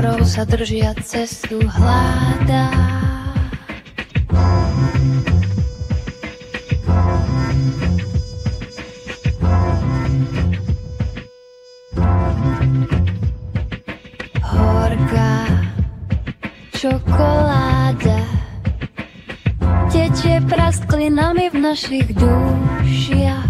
tvárou sa držia, cestu hľadá. Horká čokoláda tečie prasklinami v našich dušiach.